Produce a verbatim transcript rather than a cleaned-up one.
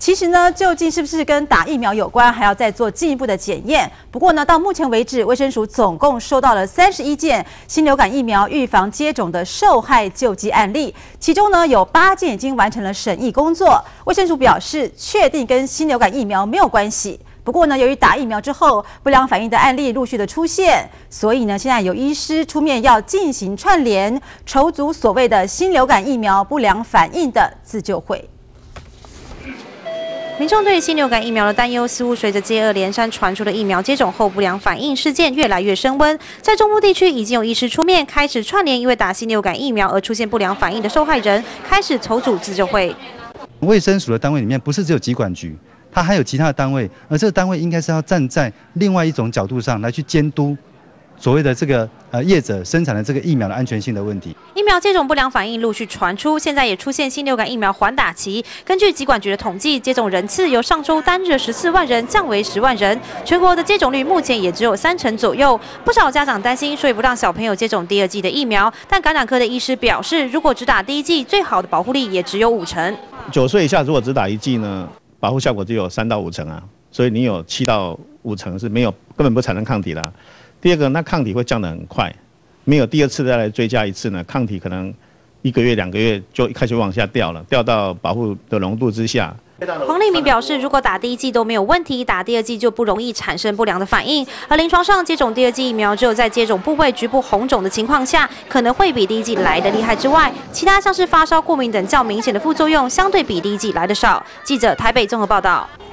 其实呢，究竟是不是跟打疫苗有关，还要再做进一步的检验。不过呢，到目前为止，卫生署总共收到了三十一件新流感疫苗预防接种的受害救济案例，其中呢有八件已经完成了审议工作。卫生署表示，确定跟新流感疫苗没有关系。不过呢，由于打疫苗之后不良反应的案例陆续的出现，所以呢，现在有医师出面要进行串联，筹组所谓的新流感疫苗不良反应的自救会。 民众对新流感疫苗的担忧，似乎随着接二连三传出的疫苗接种后不良反应事件越来越升温。在中部地区，已经有医师出面开始串联因为打新流感疫苗而出现不良反应的受害人，开始筹组自救会。 卫生署的单位里面，不是只有疾管局，它还有其他的单位，而这个单位应该是要站在另外一种角度上来去监督。 所谓的这个呃业者生产的这个疫苗的安全性的问题， 疫苗接种不良反应陆续传出，现在也出现新流感疫苗缓打期。根据疾管局的统计，接种人次由上周单日十四万人降为十万人，全国的接种率目前也只有三成左右。不少家长担心，所以不让小朋友接种第二剂的疫苗。但感染科的医师表示，如果只打第一剂，最好的保护力也只有五成。 九岁以下如果只打一剂呢，保护效果只有三到五成啊，所以你有七到五成是没有根本不产生抗体的。 第二个，那抗体会降得很快，没有第二次再来追加一次呢，抗体可能一个月、两个月就开始往下掉了，掉到保护的浓度之下。 黄立明表示，如果打第一剂都没有问题，打第二剂就不容易产生不良的反应。而临床上接种第二剂疫苗，只有在接种部位局部红肿的情况下，可能会比第一剂来得厉害之外，其他像是发烧、过敏等较明显的副作用，相对比第一剂来得少。记者台北综合报道。